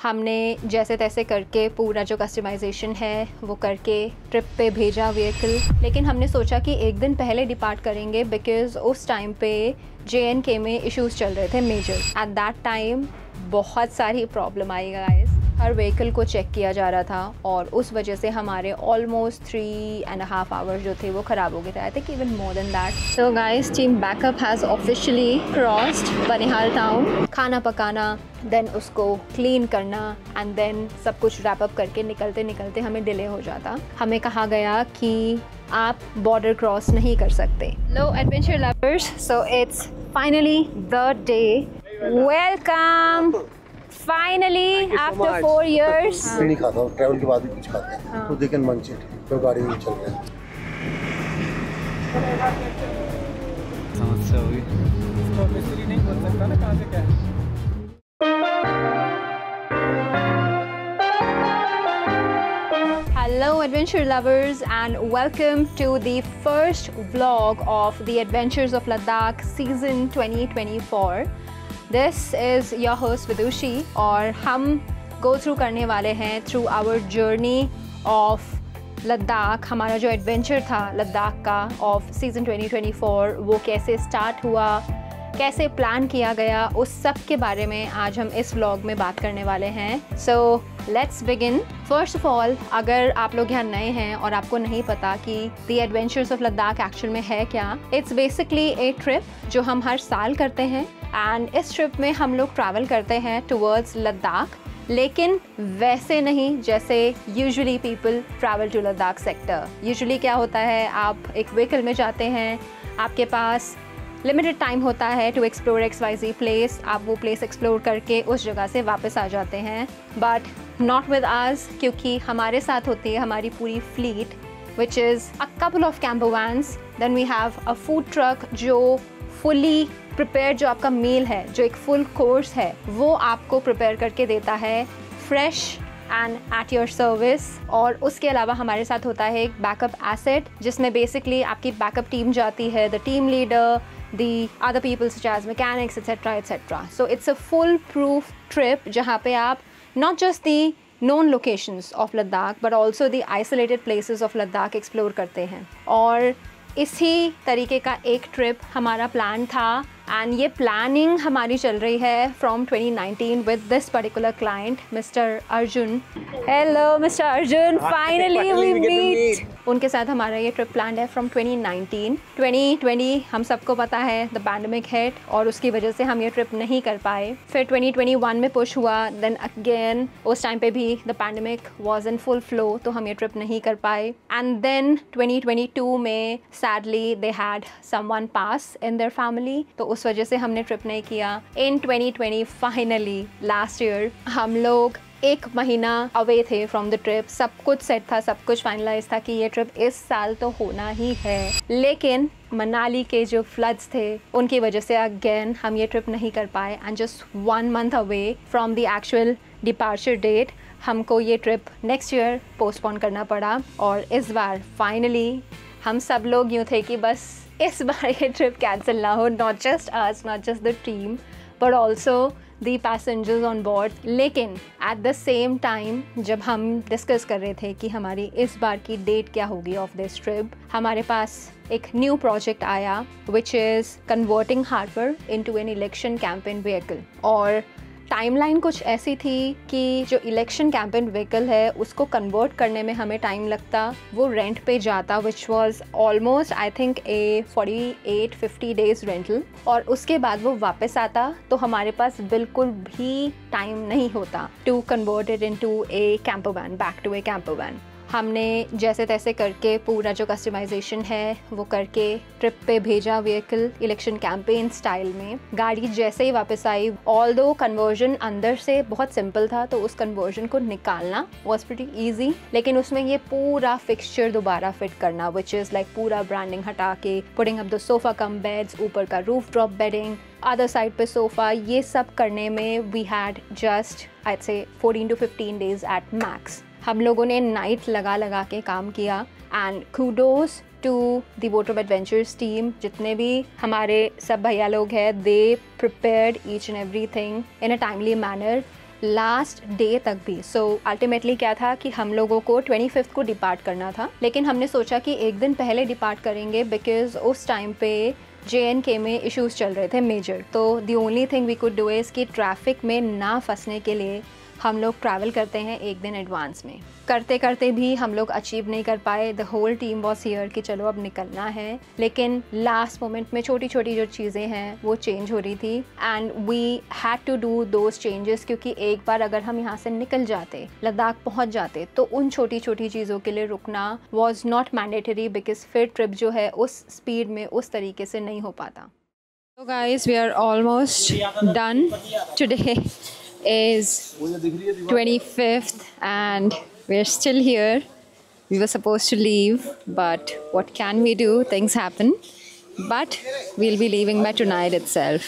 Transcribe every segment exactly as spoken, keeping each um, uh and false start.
हमने जैसे तैसे करके पूरा जो कस्टमाइजेशन है वो करके ट्रिप पे भेजा व्हीकल। लेकिन हमने सोचा कि एक दिन पहले डिपार्ट करेंगे बिकॉज़ उस टाइम पे जे एन के में इश्यूज़ चल रहे थे मेजर। एट दैट टाइम बहुत सारी प्रॉब्लम आई गाइस। हर व्हीकल को चेक किया जा रहा था और उस वजह से हमारे almost three and half hours जो थे वो ख़राब हो गए थे। I think even more than that. So guys, team backup has officially crossed Banihal town. खाना पकाना, देन उसको क्लीन करना एंड देन सब कुछ रैप अप करके निकलते निकलते हमें डिले हो जाता। हमें कहा गया कि आप बॉर्डर क्रॉस नहीं कर सकते। लो adventure lovers, so it's finally the day. Welcome finally after four years. नहीं खाता हूँ, ट्रैवल के बाद भी कुछ खाता है तो दे कैन मंच इट। तो गाड़ी नहीं चल रही है। समस्या होगी तो मिस्त्री नहीं बोल सकता ना कहाँ से क्या है। Hello adventure lovers and welcome to the first vlog of the Adventures of Ladakh season twenty twenty-four. This is your host Vidushi और हम go through करने वाले हैं through our journey of Ladakh. हमारा जो एडवेंचर था लद्दाख का ऑफ सीज़न twenty twenty-four वो कैसे स्टार्ट हुआ, कैसे प्लान किया गया, उस सब के बारे में आज हम इस व्लॉग में बात करने वाले हैं। So let's begin. First of all, अगर आप लोग यहाँ नए हैं और आपको नहीं पता कि the adventures of Ladakh actual में है क्या, इट्स बेसिकली ए ट्रिप जो हम हर साल करते हैं एंड इस ट्रिप में हम लोग ट्रैवल करते हैं टुवर्ड्स लद्दाख, लेकिन वैसे नहीं जैसे usually people travel to Ladakh sector. Usually क्या होता है, आप एक व्हीकल में जाते हैं, आपके पास लिमिटेड टाइम होता है to explore X Y Z place, आप वो प्लेस एक्सप्लोर करके उस जगह से वापस आ जाते हैं। बट नॉट विद आस, क्योंकि हमारे साथ होती है हमारी पूरी fleet which is a couple of camper vans, then we have a food truck जो फुली प्रिपेयर, जो आपका मील है, जो एक फुल कोर्स है, वो आपको प्रिपेयर करके देता है fresh and at your service. और उसके अलावा हमारे साथ होता है एक बैकअप एसेट जिसमें बेसिकली आपकी बैकअप टीम जाती है, the team leader, the other people such as mechanics, et cetera, et cetera. So it's a foolproof trip जहाँ पे आप not just the known locations of Ladakh but also the isolated places of Ladakh explore करते हैं। और इसी तरीके का एक ट्रिप हमारा प्लान था एंड ये प्लानिंग हमारी चल रही है from twenty nineteen with this particular client mister Arjun. Hello mister Arjun, finally we meet. उनके साथ हमारा ये ट्रिप प्लान है from twenty nineteen। twenty twenty हम सबको पता है द पैंडेमिक हिट और उसकी वजह से हम ये ट्रिप नहीं कर पाए। फिर twenty twenty-one में पुश हुआ, देन अगेन उस टाइम पे भी the pandemic was in full flow तो हम ये ट्रिप नहीं कर पाए। एंड देन twenty twenty-two में sadly they had someone pass in their family, तो उस वजह से हमने ट्रिप नहीं किया। In twenty twenty finally last year हम लोग एक महीना अवे थे फ्रॉम द ट्रिप, सब कुछ सेट था, सब कुछ फाइनलाइज था कि ये ट्रिप इस साल तो होना ही है। लेकिन मनाली के जो फ्लड्स थे उनकी वजह से अगेन हम ये ट्रिप नहीं कर पाए and just one month away from the actual departure date हमको ये ट्रिप नेक्स्ट ईयर पोस्टपोन करना पड़ा। और इस बार फाइनली हम सब लोग यूँ थे कि बस इस बार ये ट्रिप कैंसिल ना हो, not just us, not just the team but also the passengers on board. लेकिन एट द सेम टाइम जब हम डिस्कस कर रहे थे कि हमारी इस बार की डेट क्या होगी ऑफ दिस ट्रिप, हमारे पास एक न्यू प्रोजेक्ट आया which is converting harbour into an election campaign vehicle. और टाइमलाइन कुछ ऐसी थी कि जो इलेक्शन कैंपेन व्हीकल है उसको कन्वर्ट करने में हमें टाइम लगता, वो रेंट पे जाता which was almost I think a forty-eight fifty days rental, और उसके बाद वो वापस आता तो हमारे पास बिल्कुल भी टाइम नहीं होता to convert it into a camper van, back to a camper van. हमने जैसे तैसे करके पूरा जो कस्टमाइजेशन है वो करके ट्रिप पे भेजा व्हीकल इलेक्शन कैंपेन स्टाइल में। गाड़ी जैसे ही वापस आई, ऑल्दो कन्वर्जन अंदर से बहुत सिंपल था तो उस कन्वर्जन को निकालना वाज प्रीटी इजी, लेकिन उसमें ये पूरा फिक्सचर दोबारा फिट करना विच इज़ लाइक पूरा ब्रांडिंग हटा के putting up the sofa cum beds, ऊपर का roof drop bedding, other side पे सोफ़ा, ये सब करने में वी हैड जस्ट आई से fourteen to fifteen days at max. हम लोगों ने नाइट लगा लगा के काम किया and kudos to the voter adventures team, जितने भी हमारे सब भैया लोग हैं, they prepared each and every thing in a timely manner. Last day तक भी। सो अल्टीमेटली क्या था कि हम लोगों को ट्वेंटी फिफ्थ को डिपार्ट करना था, लेकिन हमने सोचा कि एक दिन पहले डिपार्ट करेंगे बिकॉज उस टाइम पे जे एन के में इश्यूज़ चल रहे थे मेजर। तो the only thing we could do is कि ट्रैफिक में ना फंसने के लिए हम लोग ट्रैवल करते हैं एक दिन एडवांस में। करते करते भी हम लोग अचीव नहीं कर पाए। The whole team was here कि चलो अब निकलना है, लेकिन लास्ट मोमेंट में छोटी छोटी जो चीज़ें हैं वो चेंज हो रही थी and we had to do those changes, क्योंकि एक बार अगर हम यहाँ से निकल जाते, लद्दाख पहुँच जाते, तो उन छोटी छोटी चीज़ों के लिए रुकना वॉज नॉट मैंडेटरी बिकॉज फिर ट्रिप जो है उस स्पीड में उस तरीके से नहीं हो पाता। So guys, we are almost done. Today is twenty-fifth and we're still here. We were supposed to leave, but what can we do? Things happen. But we'll be leaving by tonight itself.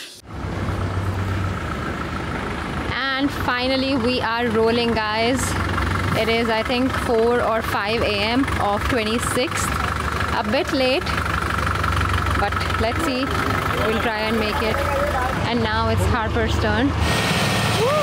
And finally we are rolling, guys. It is, I think, four or five a m of twenty-sixth. A bit late, but let's see. We'll try and make it. And now it's Harper's turn. Woo!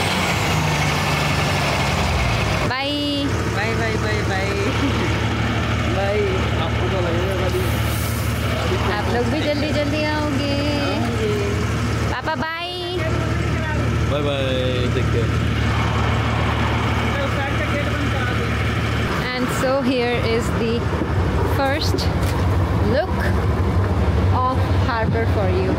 Bye. Bye bye bye bye. Bye. आपको तो लगेगा गाड़ी। आप लोग भी जल्दी जल्दी आओगे। पापा bye. Bye bye. Take care. And so here is the first look of Harper for you.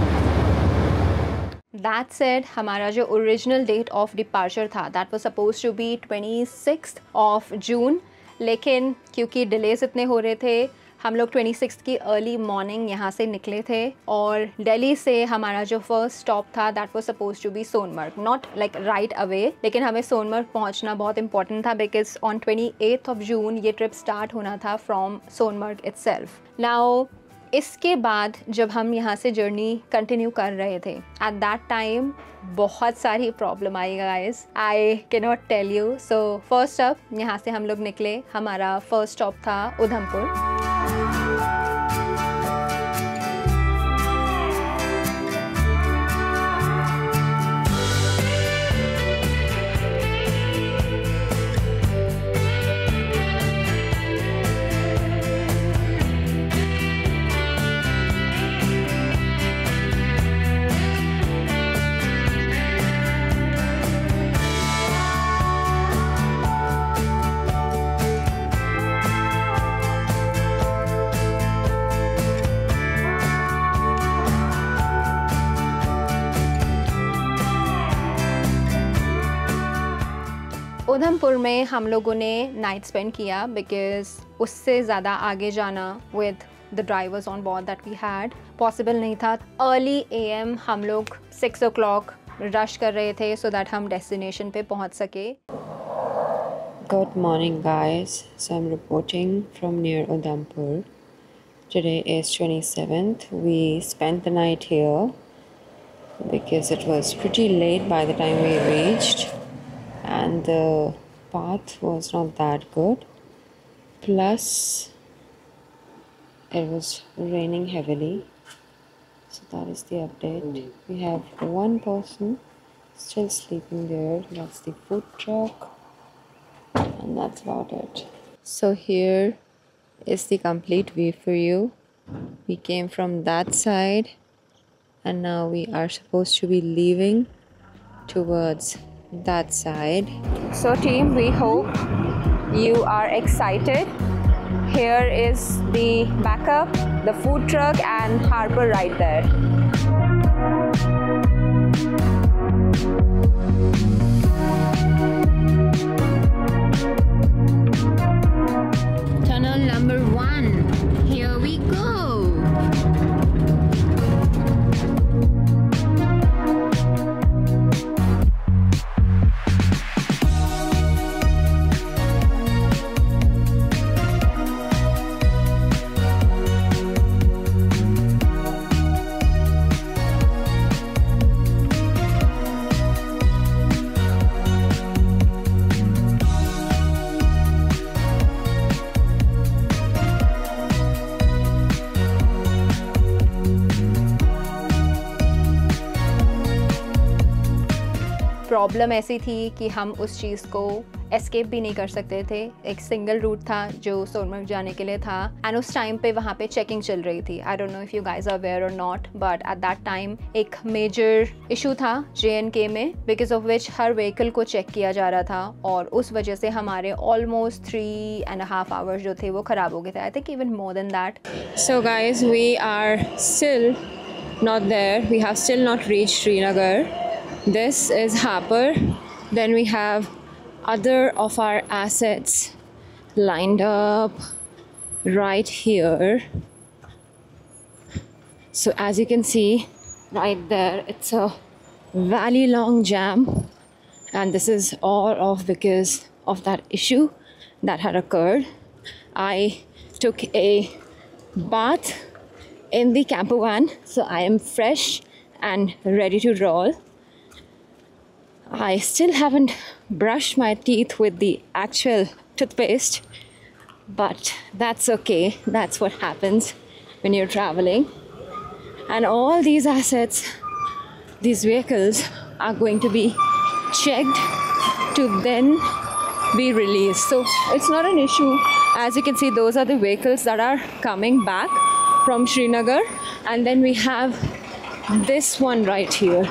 That said, हमारा जो ओरिजिनल डेट ऑफ डिपार्चर था that was suppose to be twenty sixth of June, लेकिन क्योंकि delays इतने हो रहे थे हम लोग ट्वेंटी सिक्स्थ की अर्ली मॉर्निंग यहाँ से निकले थे। और दिल्ली से हमारा जो फर्स्ट स्टॉप था that was suppose to be Sonamarg, not like right away, लेकिन हमें सोनमर्ग पहुँचना बहुत इंपॉर्टेंट था because on twenty eighth of June ये ट्रिप स्टार्ट होना था फ्रॉम सोनमर्ग इटसेल्फ। नाउ इसके बाद जब हम यहाँ से जर्नी कंटिन्यू कर रहे थे एट दैट टाइम बहुत सारी प्रॉब्लम आई guys, I can not tell you. So first up यहाँ से हम लोग निकले, हमारा फर्स्ट स्टॉप था उधमपुर। उधमपुर में हम लोगों ने नाइट स्पेंड किया बिकॉज उससे ज़्यादा आगे जाना with the drivers on board that we had possible नहीं था। अर्ली ए एम हम लोग सिक्स ओ क्लॉक रश कर रहे थे सो दैट हम डेस्टिनेशन पे पहुंच सके। Good morning guys, so I'm reporting from near Udhampur. Today is twenty-seventh. We spent the night here because it was pretty late by the time we reached and the path was not that good, plus it was raining heavily, so that is the update. We have one person still sleeping there, that's the food truck, and that's about it. So here is the complete view for you. We came from that side and now we are supposed to be leaving towards that side. So team, we hope you are excited. Here is the backup, the food truck and Harper right there. Tunnel number one. Here we go. Problem ऐसी थी कि हम उस चीज़ को escape भी नहीं कर सकते थे। एक सिंगल रूट था जो सोनमर्ग जाने के लिए था एंड उस टाइम पे वहाँ पे चेकिंग चल रही थी। I don't know if you guys are aware और नॉट, बट एट दैट टाइम एक मेजर इशू था जे एंड के में, बिकॉज ऑफ विच हर व्हीकल को चेक किया जा रहा था और उस वजह से हमारे almost three and half hours जो थे वो ख़राब हो गए थे। I think even more than that. So guys, we are still not there. We have still not reached Srinagar. This is Hapur. Then we have other of our assets lined up right here. So as you can see right there, it's a valley long jam, and this is all off because of that issue that had occurred. I took a bath in the camper van, so I am fresh and ready to roll. I still haven't brushed my teeth with the actual toothpaste, but that's okay. That's what happens when you're traveling. And all these assets, these vehicles are going to be checked to then be released. So it's not an issue. As you can see, those are the vehicles that are coming back from Srinagar, and then we have this one right here.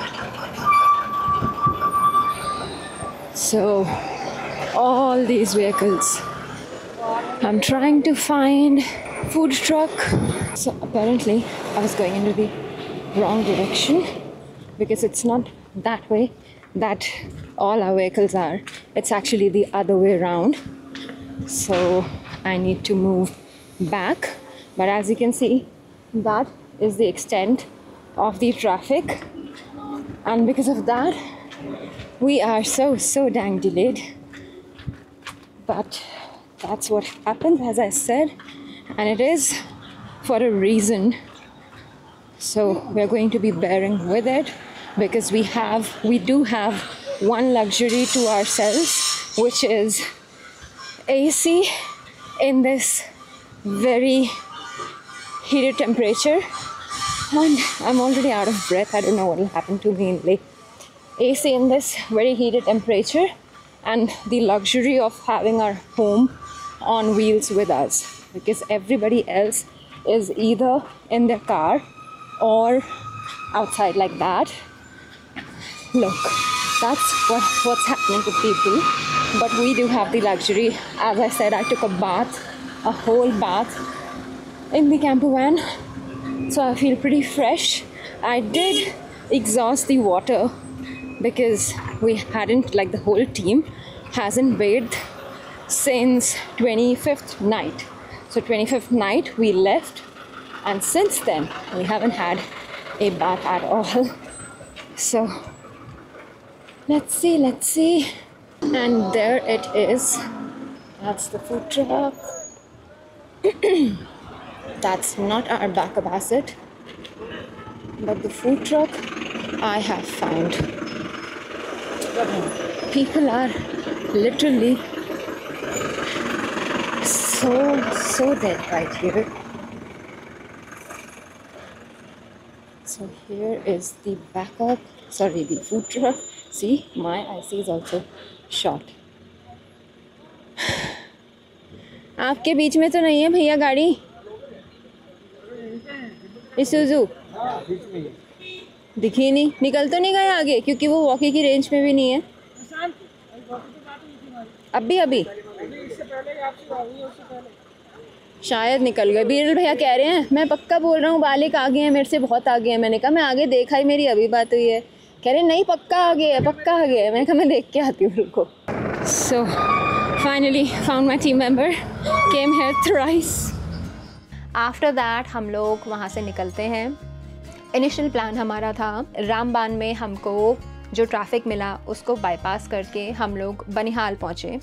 So all these vehicles, I'm trying to find food truck. So apparently I was going into the wrong direction because it's not that way that all our vehicles are. It's actually the other way around. So I need to move back, but as you can see, that is the extent of the traffic, and because of that we are so so dang delayed. But that's what happens, as I said, and it is for a reason. So we're going to be bearing with it because we have we do have one luxury to ourselves, which is A C in this very heated temperature. And I'm already out of breath. I don't know what will happen to me in the A C in this very heated temperature, and the luxury of having our home on wheels with us, because everybody else is either in their car or outside like that. Look, that's what, what's happening to people. But we do have the luxury. As I said, I took a bath, a whole bath in the camper van, so I feel pretty fresh. I did exhaust the water because we hadn't, like the whole team hasn't bathed since twenty-fifth night. So twenty-fifth night we left, and since then we haven't had a bath at all. So let's see, let's see. And there it is. That's the food truck. That's not our backup asset, but the food truck I have found. People are literally so so dead right here. So here is the backup, sorry, the food truck. See, my I C is also short. आपके बीच में तो नहीं है भैया गाड़ी? Isuzu दिखी नहीं, निकल तो नहीं गए आगे क्योंकि वो वॉकी की रेंज में भी नहीं है अभी अभी शायद निकल गए। बीरल भैया कह रहे हैं, मैं पक्का बोल रहा हूँ बालिक आगे हैं, मेरे से बहुत आगे हैं। मैंने कहा मैं आगे देखा ही, मेरी अभी बात हुई है। कह रहे नहीं पक्का आगे है, पक्का आगे है। मैंने कहा मैं देख के आती हूँ, रुको। So finally found my team member, came here thrice. After that हम लोग वहाँ से निकलते हैं। इनिशियल प्लान हमारा था रामबान में हमको जो ट्रैफिक मिला उसको बाईपास करके हम लोग बनिहाल पहुँचे।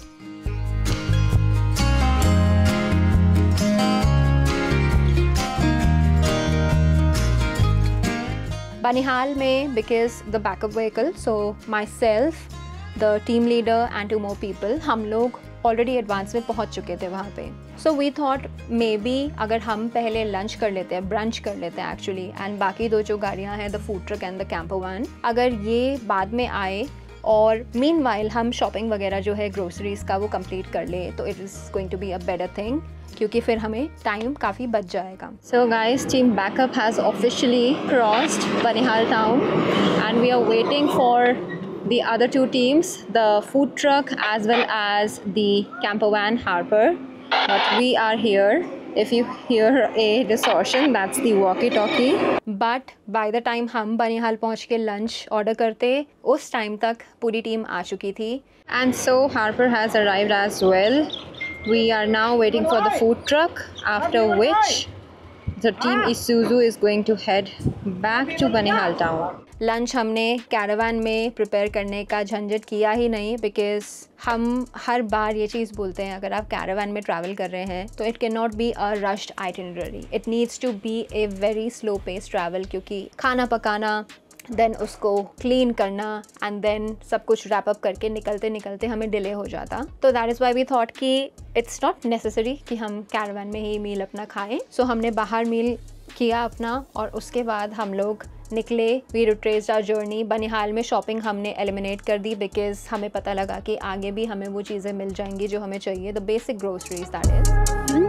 बनिहाल में because the backup vehicle, so myself, the team leader and two more people, हम लोग ऑलरेडी एडवांस में पहुंच चुके थे वहाँ पे। So we thought maybe अगर हम पहले लंच कर लेते हैं, ब्रंच कर लेते हैं एक्चुअली, एंड बाकी दो जो गाड़ियाँ हैं, the food truck and the camper van, अगर ये बाद में आए और मीनवाइल हम शॉपिंग वगैरह जो है ग्रोसरीज़ का वो कंप्लीट कर लें तो it is going to be a better thing, क्योंकि फिर हमें टाइम काफ़ी बच जाएगा। So guys, team backup has officially crossed Banihal town and we are waiting for the other two teams, the food truck as well as the camper van Harper, but we are here. If you hear a distortion, that's the walkie-talkie. But by the time हम बनिहाल पहुँच के lunch order करते, उस time तक पूरी team आ चुकी थी। And so Harper has arrived as well. We are now waiting for the food truck, after which the team Isuzu is going to head back to Banihal town. Lunch हमने caravan में prepare करने का झंझट किया ही नहीं, because हम हर बार ये चीज़ बोलते हैं, अगर आप कैरावान में ट्रैवल कर रहे हैं तो it can not be a rushed itinerary, it needs to be a very slow pace travel, क्योंकि खाना पकाना, देन उसको क्लीन करना एंड देन सब कुछ रैप अप करके निकलते निकलते हमें डिले हो जाता। तो that is why we thought कि इट्स नॉट नेसेसरी कि हम कैरावान में ही मील अपना खाएं। सो so, हमने बाहर मील किया अपना और उसके बाद हम लोग निकले। We retraced our journey. Banihal में शॉपिंग हमने एलिमिनेट कर दी बिकॉज हमें पता लगा कि आगे भी हमें वो चीज़ें मिल जाएंगी जो हमें चाहिए, the basic groceries that is.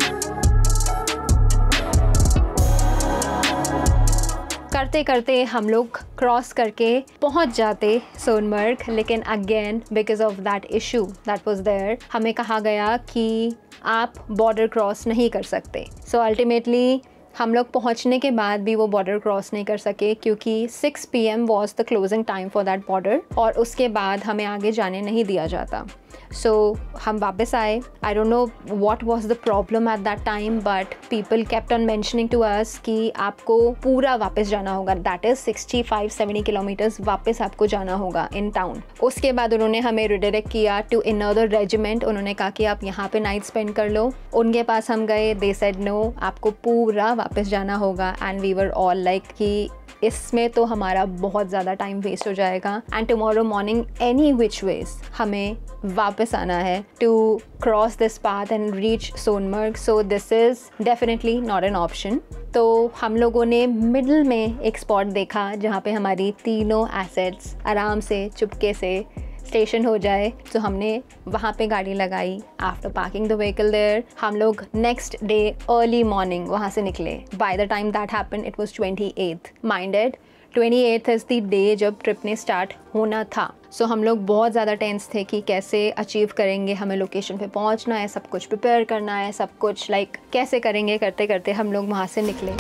करते करते हम लोग क्रॉस करके पहुंच जाते सोनमर्ग, लेकिन again because of that issue that was there, हमें कहा गया कि आप बॉर्डर क्रॉस नहीं कर सकते। सो अल्टीमेटली हम लोग पहुंचने के बाद भी वो बॉर्डर क्रॉस नहीं कर सके, क्योंकि six P M was the closing time for that border, और उसके बाद हमें आगे जाने नहीं दिया जाता। सो so, हम वापस आए। I don't know what was the problem at that time, but people kept on mentioning to us कि आपको पूरा वापस जाना होगा, that is sixty five seventy kilometres वापस आपको जाना होगा इन टाउन। उसके बाद उन्होंने हमें रिडायरेक्ट किया टू अनदर रेजिमेंट। उन्होंने कहा कि आप यहाँ पे नाइट स्पेंड कर लो। उनके पास हम गए, दे सेड नो, आपको पूरा वापस जाना होगा। And we were all like कि इसमें तो हमारा बहुत ज़्यादा टाइम वेस्ट हो जाएगा and tomorrow morning any which ways हमें वापस आना है to cross this path and reach Sonamarg. So this is definitely not an option. तो हम लोगों ने मिडल में एक स्पॉट देखा जहाँ पे हमारी तीनों एसेट्स आराम से चुपके से स्टेशन हो जाए। तो हमने वहाँ पे गाड़ी लगाई। After parking the vehicle there, हम लोग नेक्स्ट डे अर्ली मॉर्निंग वहाँ से निकले। By the time that happened it was twenty eighth. Minded twenty eighth is the day जब ट्रिप ने स्टार्ट होना था। सो so, हम लोग बहुत ज़्यादा टेंस थे कि कैसे अचीव करेंगे, हमें लोकेशन पे पहुँचना है, सब कुछ प्रिपेयर करना है, सब कुछ लाइक like, कैसे करेंगे। करते करते हम लोग वहाँ से निकले।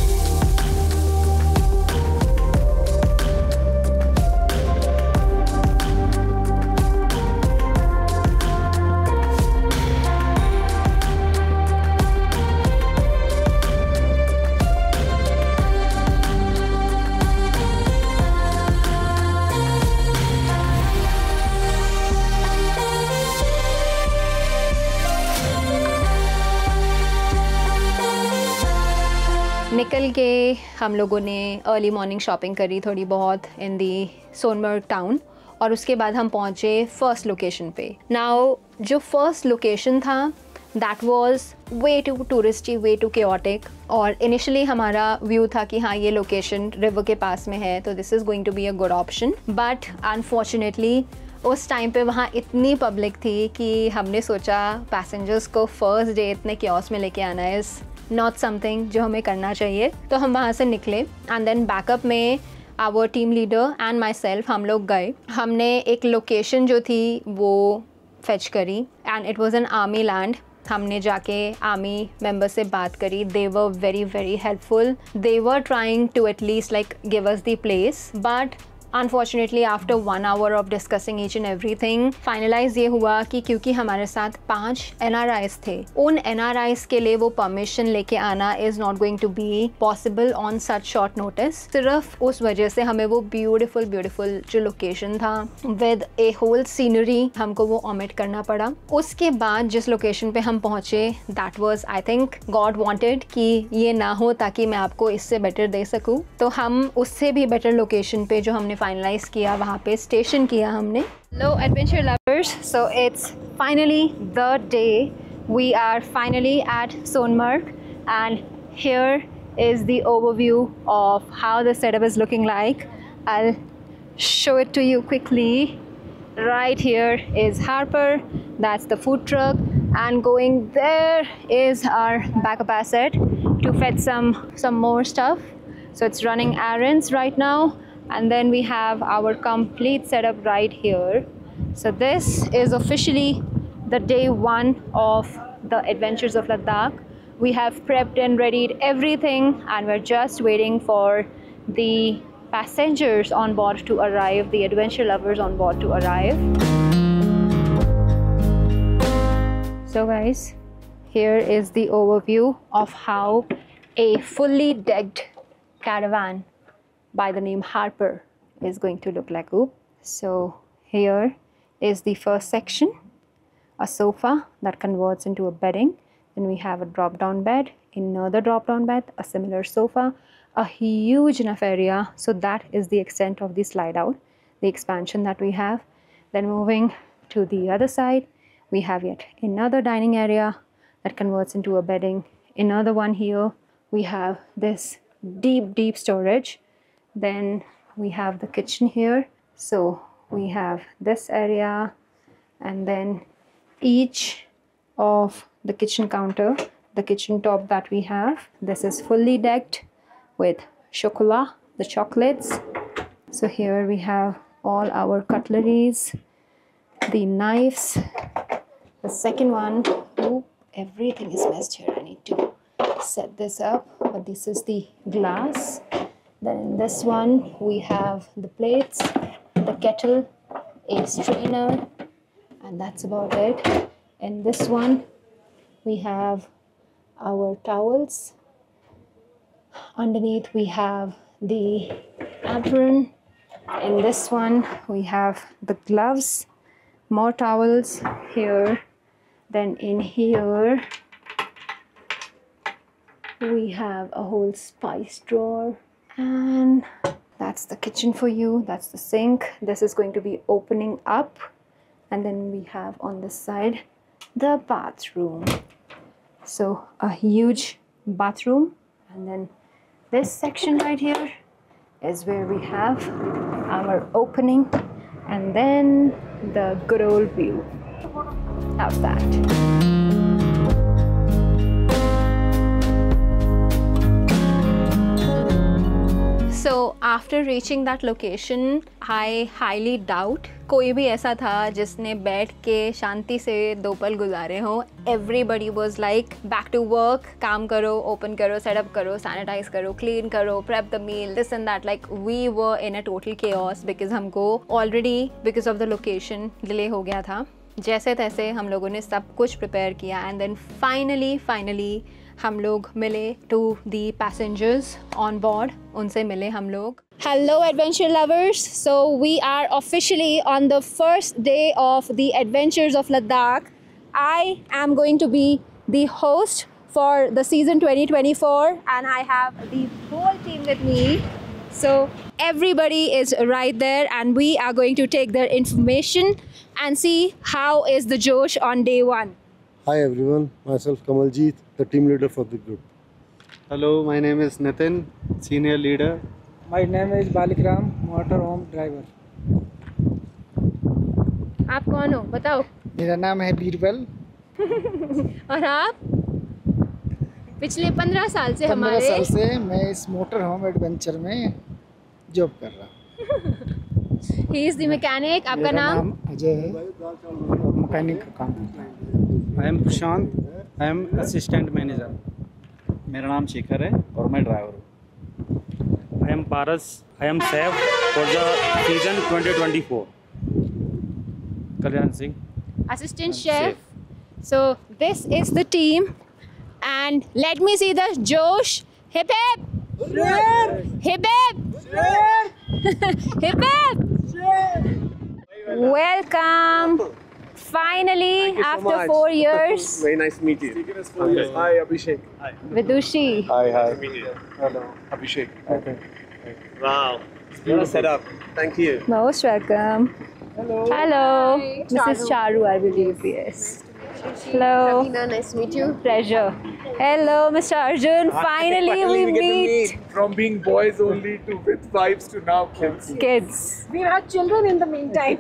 निकल के हम लोगों ने अर्ली मॉर्निंग शॉपिंग करी थोड़ी बहुत इन दी सोनमर्ग टाउन, और उसके बाद हम पहुँचे फ़र्स्ट लोकेशन पे। नाउ जो फर्स्ट लोकेशन था that was way too touristy, way too chaotic, और इनिशियली हमारा व्यू था कि हाँ ये लोकेशन रिवर के पास में है तो this is going to be a good option. But unfortunately उस टाइम पे वहाँ इतनी पब्लिक थी कि हमने सोचा पैसेंजर्स को फर्स्ट डे इतने क्योस में लेके आना इज़ नॉट समथिंग जो हमें करना चाहिए। तो हम वहाँ से निकले एंड देन बैकअप में our team leader and myself हम लोग गए। हमने एक लोकेशन जो थी वो फेच करी and it was an army land. हमने जाके आर्मी मेंबर से बात करी। They were very very helpful. They were trying to at least like give us the place, but unfortunately after one hour of discussing each and everything finalise ये हुआ कि क्योंकि हमारे साथ पांच एन आर आईज़ थे, उन एन आर आईज़ के लिए वो परमिशन लेके आना is not going to be possible on such short notice. सिर्फ उस वजह से हमें वो ब्यूटिफुल ब्यूटिफुल जो लोकेशन था विद ए होल सीनरी हमको वो ओमिट करना पड़ा। उसके बाद जिस लोकेशन पे हम पहुँचे that was I think God wanted कि ये ना हो ताकि मैं आपको इससे बेटर दे सकूँ। तो हम उससे भी बेटर लोकेशन पे जो हमने फाइनलाइज किया वहाँ पे स्टेशन किया हमने। Hello adventure lovers, so it's finally the day we are finally at Sonamarg and here is the overview of how the setup is looking like. I show it to you quickly. right here is Harper, that's the food truck, and going there is our backup asset to fetch some some more stuff. So it's running errands right now, and then we have our complete setup right here. So this is officially the day one of the Adventures of Ladakh. We have prepped and readied everything, and we're just waiting for the passengers on board to arrive, the adventure lovers on board to arrive. So guys, here is the overview of how a fully decked caravan by the name Harper is going to look like. Oop. So here is the first section, a sofa that converts into a bedding. Then we have a drop down bed, another drop down bed, a similar sofa, a huge enough area. So that is the extent of the slide out, the expansion that we have. Then moving to the other side, we have yet another dining area that converts into a bedding. Another one here, we have this deep, deep storage. Then we have the kitchen here. So we have this area, and then each of the kitchen counter, the kitchen top that we have, this is fully decked with chocolat, the chocolates. So here we have all our cutleries, the knives. The second one, oh, everything is messed here. I need to set this up, but this is the glass. Then in this one, we have the plates, the kettle, a strainer, and that's about it. In this one, we have our towels. Underneath, we have the apron. In this one, we have the gloves, more towels here. Then in here, we have a whole spice drawer. And that's the kitchen for you. That's the sink. This is going to be opening up. And then we have on this side the bathroom. So a huge bathroom. And then this section right here is where we have our opening, and then the good old view. How's that? So after reaching that location, I highly doubt कोई भी ऐसा था जिसने बैठ के शांति से दो पल गुजारे हो. Everybody was like back to work, काम करो, open करो, setup करो, sanitize करो, clean करो, prep the meal, this and that. Like we were in a total chaos because हमको already because of the location delay हो गया था. जैसे तैसे हम लोगों ने सब कुछ prepare किया, and then finally finally हम लोग मिले to the passengers on board. उनसे मिले हम लोग. Hello adventure lovers, so we are officially on the first day of the Adventures of Ladakh. I am going to be the host for the season twenty twenty-four, and I have the whole team with me. So everybody is right there, and we are going to take their information and see how is the Josh on day one. Hi everyone, myself Kamaljeet, the team leader for the group. Hello, my name is Nitin, senior leader. My name is Balikram, motorhome driver. आप कौन हो बताओ? मेरा नाम है बीरबल. और आप? पिछले पंद्रह साल से पंद्रह हमारे साल से मैं इस मोटर होम एडवेंचर में जॉब कर रहा हूँ. He is the mechanic. आपका मेरा नाम? नाम अजय है और मैकेनिक का काम करता है. I am Prashant, I am assistant manager. मेरा नाम शेखर है और मैं ड्राइवर हूँ. I am Paras. I am chef for the season twenty twenty-four. Kalyan Singh. Assistant chef. So this is the team, and let me see the Josh. Hip hip. Hip hip. Hip hip. Welcome. Finally, after so four years. Very nice to meet you. Okay. Hi, Abhishek. Hi. Vidushi. Hi, hi. Nice to meet you. Hello, Abhishek. Okay. Wow. What a setup. Thank you. Most welcome. Hello. Hello. Missus Charu, I believe. Yes. Hello. Ravina, nice to meet you. Pleasure. Hello, Mister Arjun. Finally, we meet. From being boys only to with wives to now kids. Kids. We had children in the meantime.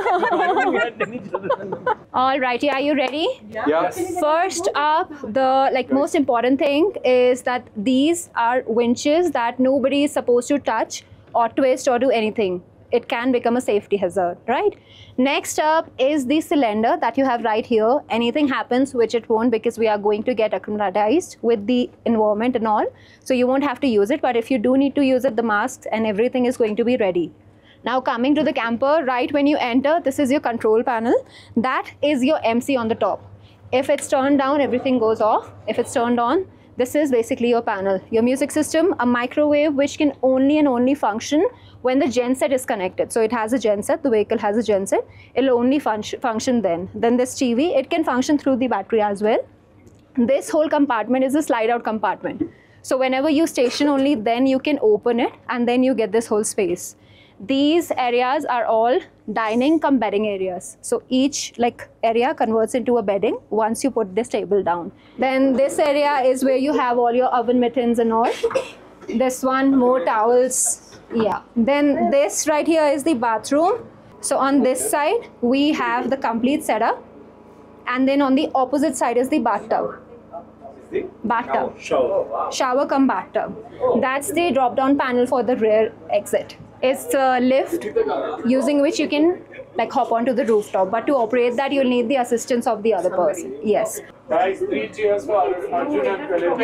Alrighty, are you ready? Yes. First up, the like most important thing is that these are winches that nobody is supposed to touch or twist or do anything. It can become a safety hazard, right? Next up is the cylinder that you have right here. Anything happens, which it won't, because we are going to get acclimatized with the environment and all. So you won't have to use it, but if you do need to use it, the masks and everything is going to be ready. Now coming to the camper, right when you enter, this is your control panel. That is your M C on the top. If it's turned down, everything goes off. If it's turned on, this is basically your panel. Your music system, a microwave which can only and only function when the genset is connected. So it has a genset, the vehicle has a genset. It'll only fun function then. Then this T V, it can function through the battery as well. This whole compartment is a slide out compartment. So whenever you station only, then you can open it and then you get this whole space. These areas are all dining cum bedding areas. So each like area converts into a bedding once you put this table down. Then this area is where you have all your oven mittens and all. This one, more towels. Yeah. Then this right here is the bathroom. So on this side, we have the complete setup. And then on the opposite side is the bathtub. Bathtub. Shower. Shower cum bathtub. That's the drop down panel for the rear exit. It's a lift using which you can like hop onto the rooftop, but to operate that you'll need the assistance of the other person. Yes. Guys, three cheers for Arjun and Philip.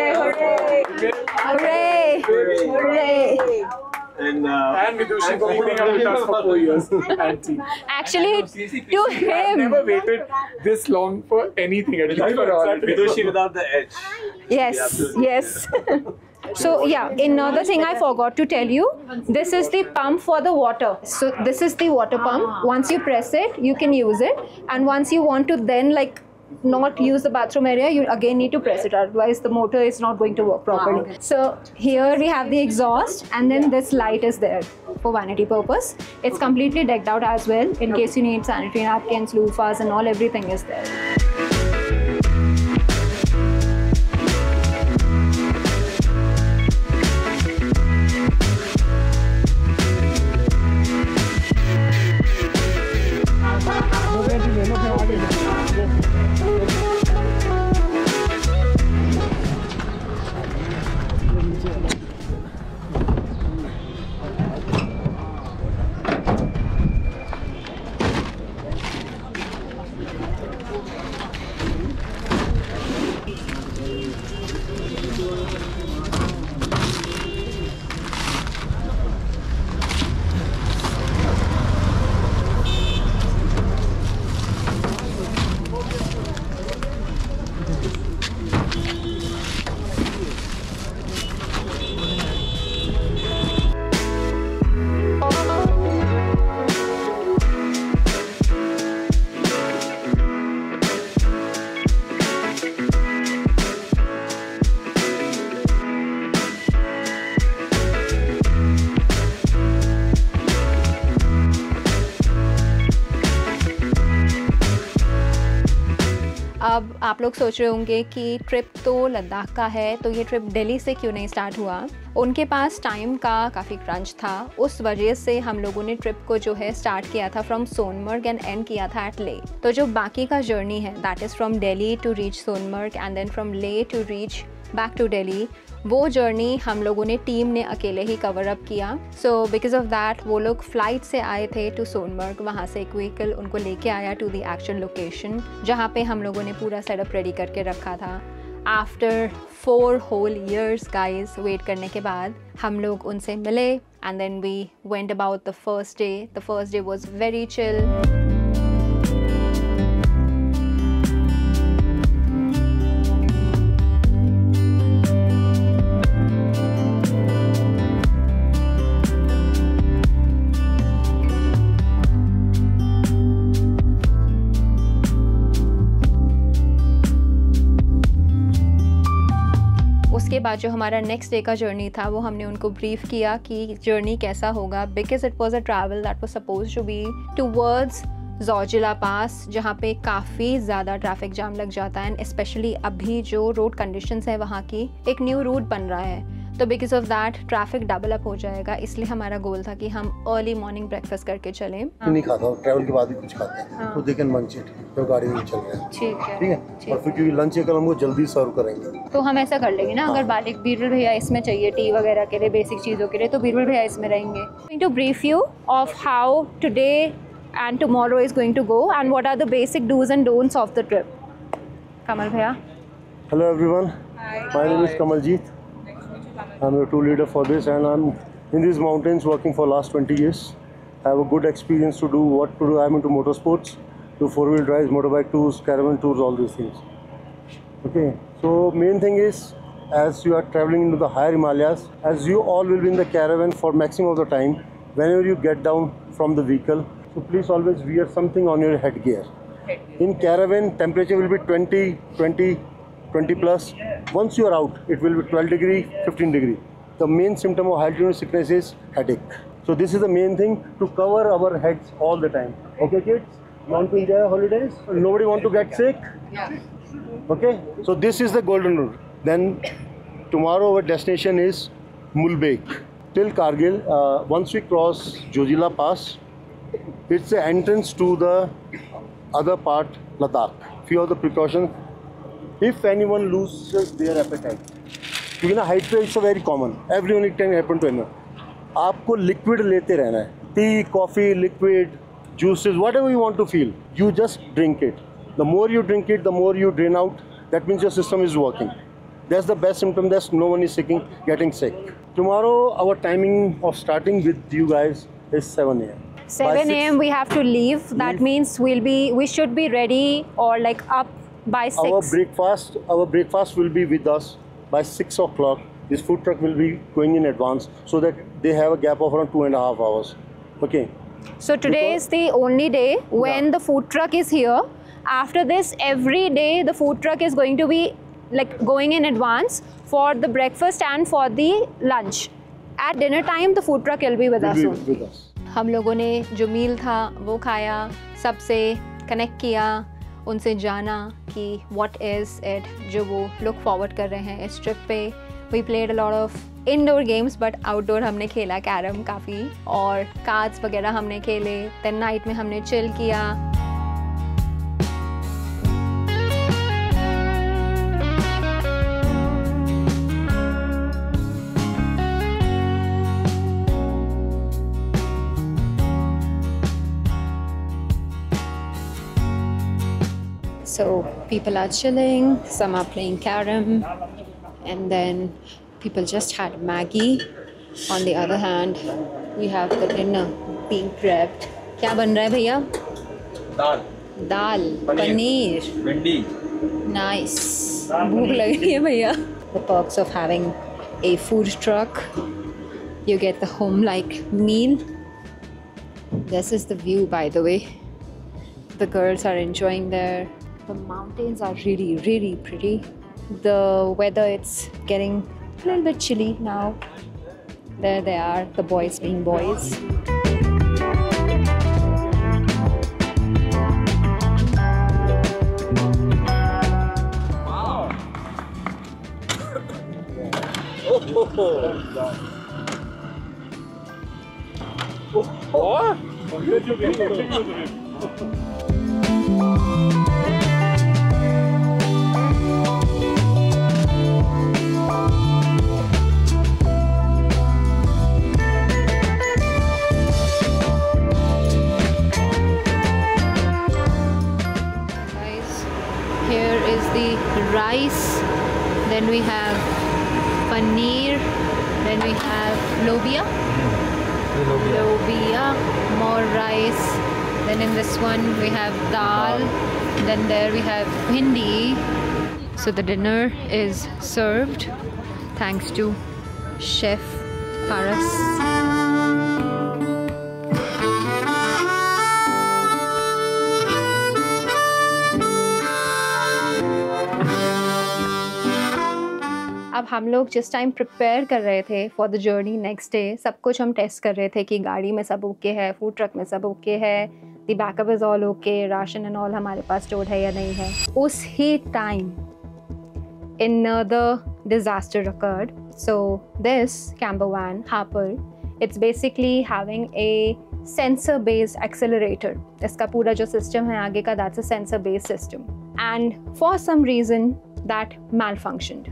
Hooray! Hooray! And, uh, and Vidushi for putting up with us for four years. Auntie. Actually, to I've him. never waited this long for anything. At least for all. Vidushi without the edge. Yes, yes. So yeah, another thing I forgot to tell you, this is the pump for the water. So this is the water pump. Once you press it, you can use it. And once you want to then like not use the bathroom area, you again need to press it, otherwise the motor is not going to work properly. So here we have the exhaust, and then this light is there for vanity purpose. It's completely decked out as well, in case you need sanitary napkins, loofahs and all, everything is there. अब आप लोग सोच रहे होंगे कि trip तो लद्दाख का है, तो ये ट्रिप दिल्ली से क्यों नहीं स्टार्ट हुआ। उनके पास टाइम का काफ़ी क्रंच था, उस वजह से हम लोगों ने ट्रिप को जो है स्टार्ट किया था फ्रॉम सोनमर्ग एंड एंड किया था एट ले। तो जो बाकी का जर्नी है that is from Delhi to reach Sonamarg and then from Leh to reach back to Delhi, वो जर्नी हम लोगों ने टीम ने अकेले ही कवर अप किया। सो बिकॉज ऑफ दैट वो लोग फ्लाइट से आए थे टू सोनमर्ग, वहाँ से एक व्हीकल उनको लेके आया टू द एक्शन लोकेशन, जहाँ पे हम लोगों ने पूरा सेटअप रेडी करके रखा था। After four whole years guys wait करने के बाद हम लोग उनसे मिले and then we went about the first day. The first day was very chill. उसके बाद जो हमारा नेक्स्ट डे का जर्नी था वो हमने उनको ब्रीफ किया कि जर्नी कैसा होगा, because it was a travel that was suppose to be towards Zojila pass, जहाँ पे काफ़ी ज़्यादा ट्रैफिक जाम लग जाता है, एंड स्पेशली अभी जो रोड कंडीशंस है वहाँ की, एक न्यू रूट बन रहा है, तो because of that traffic double up हो जाएगा। इसलिए हमारा गोल था कि हम अर्ली मॉर्निंग ब्रेकफास्ट करके चलें। हाँ। नहीं खाता हूँ, ट्रैवल के बाद ही कुछ खाते हैं। हाँ। तो दे कैन मंच इट, तो गाड़ी में चल रहे हैं। ठीक है, ठीक है। और फिर क्योंकि लंच कल हमको जल्दी सर्व करेंगे, तो हम ऐसा कर लेंगे ना। हाँ। अगर बालिक बीरबल भैया इसमें चाहिए टी वगैरह के लिए, बेसिक चीज़ों के लिए, तो बीरबल भैया इसमें रहेंगे। To brief you of how today and tomorrow is going to go and what are the basic dos and don'ts of the trip. Kamal भैया। Hello everyone, my name is Kamaljeet. I'm your tour leader for this, and I'm in these mountains working for last twenty years. I have a good experience to do what to do. I'm into motorsports, do four-wheel drives, motorbike tours, caravan tours, all these things. Okay, so main thing is, as you are traveling into the higher Himalayas, as you all will be in the caravan for maximum of the time, whenever you get down from the vehicle, so please always wear something on your headgear. In caravan, temperature will be twenty, twenty, twenty plus. Once you are out, it will be twelve degree, fifteen degree. The main symptom of altitude sickness is headache. So this is the main thing, to cover our heads all the time. Okay kids, want to enjoy holidays? Nobody want to get sick? Yeah. Okay, so this is the golden rule. Then tomorrow our destination is Mulbek. Till Kargil, uh, once we cross Jojila Pass, it's the entrance to the other part, Ladakh. Few of the precautions. If anyone loses their appetite, क्योंकि ना height पे it's very common, everyone it can happen to anyone. आपको liquid लेते रहना है, tea, coffee, liquid, juices, whatever you want to feel, you just drink it. The more you drink it, the more you drain out. That means your system is working. That's the best symptom. That's no one is sick, getting sick. Tomorrow, our timing of starting with you guys is seven a m seven a m we have to leave. That leave. means we'll be, we should be ready or like up by six. Our breakfast, our breakfast will be with us by six o'clock. This food truck will be going in advance so that they have a gap of around two and a half hours. Okay. So today because, is the only day when yeah. the food truck is here. After this, every day the food truck is going to be like going in advance for the breakfast and for the lunch. At dinner time, the food truck will be with us. Will be with us. हम लोगों ने जो मील था वो खाया, सबसे connect किया, उनसे जाना कि what is it जो वो look forward कर रहे हैं इस ट्रिप पे. We played a lot of indoor games but outdoor हमने खेला कैरम काफ़ी और कार्ड्स वगैरह हमने खेले. then नाइट में हमने चिल किया. So people are chilling, some are playing carom, and then people just had Maggie. On the other hand, we have the dinner being prepped. क्या बन रहा है भैया? दाल. दाल, पनीर. भिंडी. Nice. भूख लग रही है भैया. The perks of having a food truck. You get the home-like meal. This is the view, by the way. The girls are enjoying there. The mountains are really, really pretty. The weather, it's getting a little bit chilly now. There they are, the boys being boys. Wow! Oh, oh, oh. What? Rice, then we have paneer, then we have lobia, lobia, more rice, then in this one we have dal, then there we have bhindi. So the dinner is served thanks to Chef Paras. अब हम लोग जिस time prepare कर रहे थे for the journey next day, सब कुछ हम टेस्ट कर रहे थे कि गाड़ी में सब ओके है, फूड ट्रक में सब ओके है, the the backup is all okay, ration and all हमारे पास stored है या नहीं है. उस ही time another disaster occurred. So this camper van Harper, it's basically having a sensor based accelerator. इसका पूरा जो system है आगे का, that's a sensor based system, and for some reason that malfunctioned.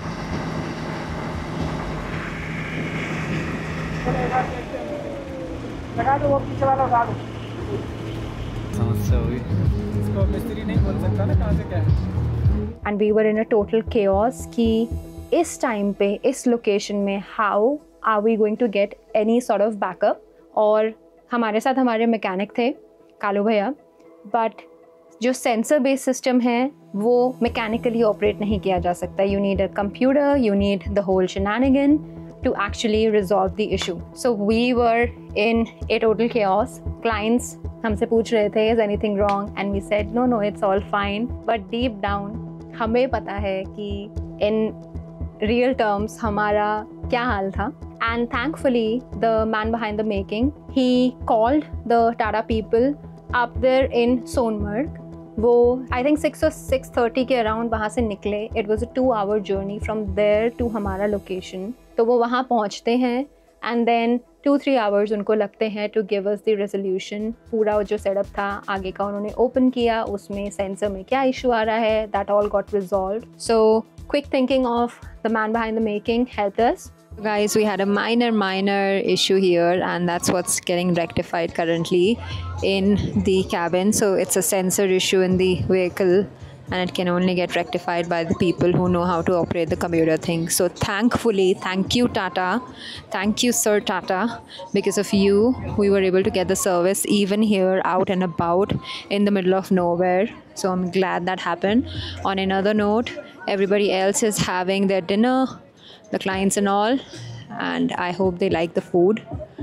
समस्या हुई, इसको मिस्त्री नहीं बोल सकता ना कहाँ से क्या है. And we were in a total chaos कि इस time पे इस location में how are we going to get any sort of backup. और हमारे साथ हमारे मैकेनिक थे कालू भैया, बट जो सेंसर बेस्ड सिस्टम है वो मैकेनिकली ऑपरेट नहीं किया जा सकता. You need a computer, you need the whole shenanigan to actually resolve the issue. So we were in a total chaos. Clients हमसे पूछ रहे थे is anything wrong, and we said no no it's all fine. But deep down हमें पता है कि in real terms हमारा क्या हाल था. And thankfully the man behind the making, he called the Tata people up there in Sonmarg. वो I think six और six thirty के अराउंड वहाँ से निकले. It was a two hour journey from there to हमारा location. तो वो वहाँ पहुँचते हैं and then two three hours उनको लगते हैं to give us the resolution. पूरा जो सेटअप था आगे का उन्होंने ओपन किया, उसमें सेंसर में क्या इशू आ रहा है, that all got resolved. So quick thinking of the man behind the making helped us. Guys, we had a minor minor issue here, and that's what's getting rectified currently in the cabin. So it's a sensor issue in the vehicle, and it can only get rectified by the people who know how to operate the computer thing. So thankfully, thank you Tata, thank you Sir Tata, because of you we were able to get the service even here out and about in the middle of nowhere. So I'm glad that happened. On another note, everybody else is having their dinner, the clients and all, and I hope they like the food.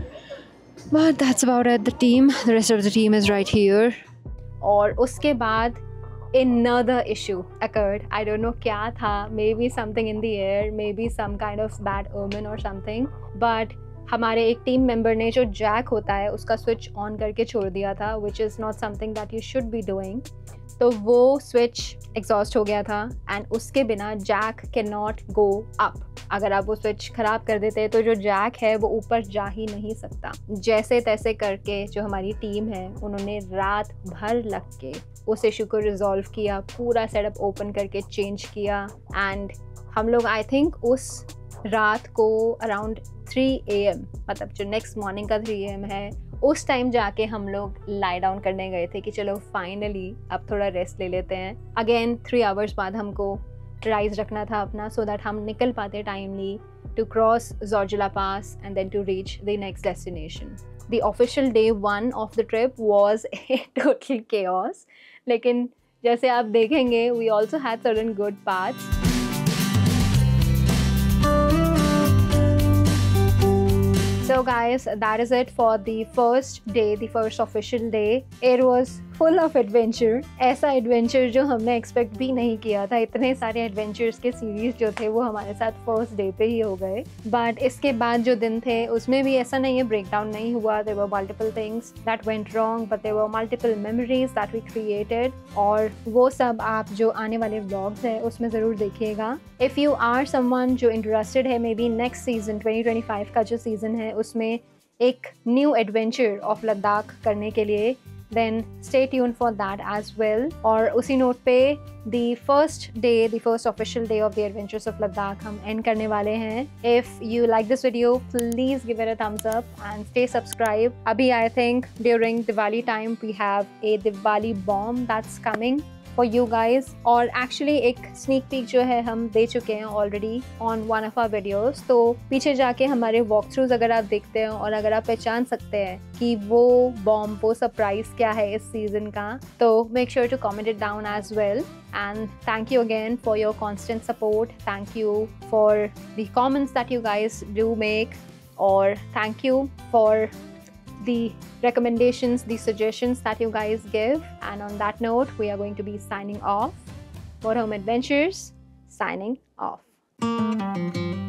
But that's about it. The team, the rest of the team is right here. और उसके बाद another issue occurred. I don't know क्या था, maybe something in the air, maybe some kind of bad omen or something. But हमारे एक team member ने जो Jack होता है उसका स्विच ऑन करके छोड़ दिया था, which is not something that you should be doing. तो वो स्विच एग्जॉस्ट हो गया था एंड उसके बिना jack can not go up. अगर आप वो स्विच ख़राब कर देते तो जो जैक है वो ऊपर जा ही नहीं सकता. जैसे तैसे करके जो हमारी टीम है उन्होंने रात भर लग के उस इशू को रिजॉल्व किया, पूरा सेटअप ओपन करके चेंज किया. एंड हम लोग आई थिंक उस रात को अराउंड थ्री ए एम, मतलब जो नेक्स्ट मॉर्निंग का थ्री ए एम है, उस टाइम जाके हम लोग लाई डाउन करने गए थे कि चलो फाइनली अब थोड़ा रेस्ट ले लेते हैं. अगेन थ्री आवर्स बाद हमको राइज रखना था अपना, सो दैट हम निकल पाते timely to cross Zojila pass and then to reach the next destination. The official day one of the trip was a total chaos, लेकिन जैसे आप देखेंगे we also had certain good parts. So guys, that is it for the first day, the first official day. It was full of adventure. ऐसा adventure जो हमने expect भी नहीं किया था. इतने सारे adventures के series जो थे वो हमारे साथ first day पे ही हो गए. But इसके बाद जो दिन थे उसमें भी ऐसा नहीं है breakdown नहीं हुआ. There were multiple things that went wrong, but there were multiple memories that we created. और वो सब आप जो आने वाले vlogs हैं उसमें ज़रूर देखिएगा. If you are someone जो interested है maybe next season twenty twenty-five का जो season है उसमें एक न्यू एडवेंचर ऑफ लद्दाख करने के लिए, then stay tuned for that as well. और उसी नोट पे the first day, the first official day of the adventures of Ladakh हम end करने वाले हैं. If you like this video, please give it a thumbs up and stay subscribed. अभी I think during Diwali time we have a Diwali bomb that's coming for you guys. और actually एक sneak peek जो है हम दे चुके हैं already on one of our videos. तो पीछे जाके हमारे walk throughs अगर आप देखते हैं और अगर आप पहचान सकते हैं कि वो bomb, वो surprise क्या है इस season का, तो make sure to comment it down as well. And thank you again for your constant support. Thank you for the comments that you guys do make, or thank you for the recommendations, the suggestions that you guys give. And on that note, we are going to be signing off. Motorhome Adventures, signing off.